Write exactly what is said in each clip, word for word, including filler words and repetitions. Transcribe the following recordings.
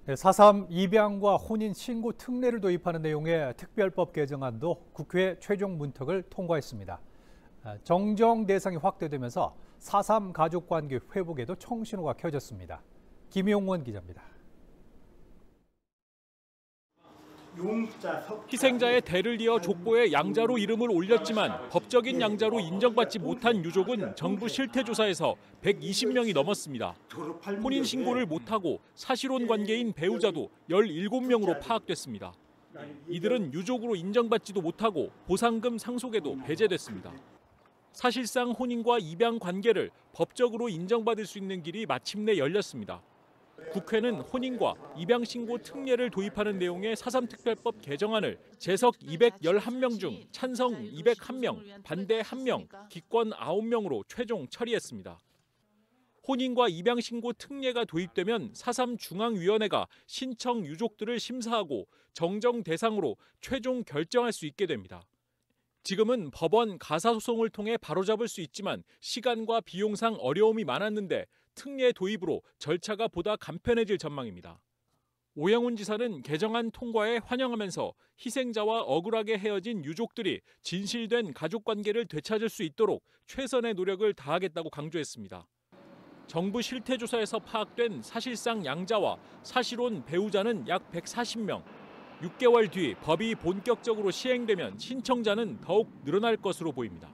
사삼 입양과 혼인 신고 특례를 도입하는 내용의 특별법 개정안도 국회 최종 문턱을 통과했습니다. 정정 대상이 확대되면서 사삼 가족관계 회복에도 청신호가 켜졌습니다. 김용원 기자입니다. 희생자의 대를 이어 족보에 양자로 이름을 올렸지만 법적인 양자로 인정받지 못한 유족은 정부 실태조사에서 백이십 명이 넘었습니다. 혼인 신고를 못하고 사실혼 관계인 배우자도 열일곱 명으로 파악됐습니다. 이들은 유족으로 인정받지도 못하고 보상금 상속에도 배제됐습니다. 사실상 혼인과 입양 관계를 법적으로 인정받을 수 있는 길이 마침내 열렸습니다. 국회는 혼인과 입양신고 특례를 도입하는 내용의 사삼 특별법 개정안을 재석 이백십일 명 중 찬성 이백일 명, 반대 일 명, 기권 아홉 명으로 최종 처리했습니다. 혼인과 입양신고 특례가 도입되면 사삼 중앙위원회가 신청 유족들을 심사하고 정정 대상으로 최종 결정할 수 있게 됩니다. 지금은 법원 가사소송을 통해 바로잡을 수 있지만 시간과 비용상 어려움이 많았는데 특례 도입으로 절차가 보다 간편해질 전망입니다. 오영훈 지사는 개정안 통과에 환영하면서 희생자와 억울하게 헤어진 유족들이 진실된 가족관계를 되찾을 수 있도록 최선의 노력을 다하겠다고 강조했습니다. 정부 실태조사에서 파악된 사실상 양자와 사실혼 배우자는 약 백사십 명. 육 개월 뒤 법이 본격적으로 시행되면 신청자는 더욱 늘어날 것으로 보입니다.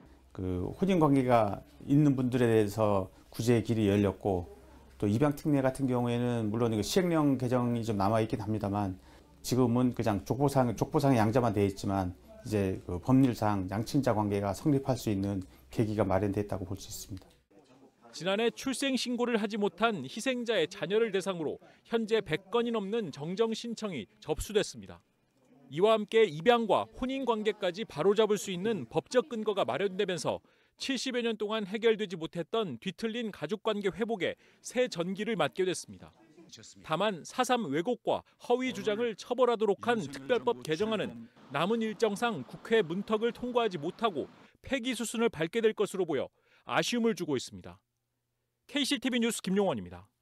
그 혼인 관계가 있는 분들에 대해서 구제의 길이 열렸고, 또 입양 특례 같은 경우에는 물론 시행령 개정이 좀 남아 있긴 합니다만 지금은 그냥 족보상 족보상의 양자만 되어 있지만 이제 그 법률상 양친자 관계가 성립할 수 있는 계기가 마련됐다고 볼 수 있습니다. 지난해 출생 신고를 하지 못한 희생자의 자녀를 대상으로 현재 백 건이 넘는 정정 신청이 접수됐습니다. 이와 함께 입양과 혼인 관계까지 바로잡을 수 있는 법적 근거가 마련되면서 칠십여 년 동안 해결되지 못했던 뒤틀린 가족관계 회복에 새 전기를 맞게 됐습니다. 다만 사삼 왜곡과 허위 주장을 처벌하도록 한 특별법 개정안은 남은 일정상 국회 문턱을 통과하지 못하고 폐기 수순을 밟게 될 것으로 보여 아쉬움을 주고 있습니다. 케이씨티비 뉴스 김용원입니다.